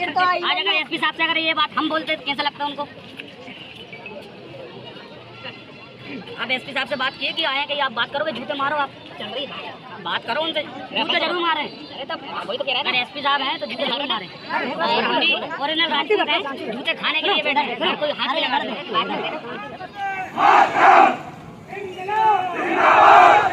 आज अगर एसपी साहब से अगर ये बात हम बोलते तो कैसा लगता है उनको? आप एसपी साहब से बात किए कि आए कि आप बात करोगे, जूते मारो, आप चल रही बात करो उनसे, जूते जरूर मारे। वही तो कह रहे हैं एसपी साहब हैं तो जूते जरूर मारे। हम भी ओरिजिनल राजपूत हैं, जूते खाने के लिए बैठे हैं, कोई हाथ भी लगा दे।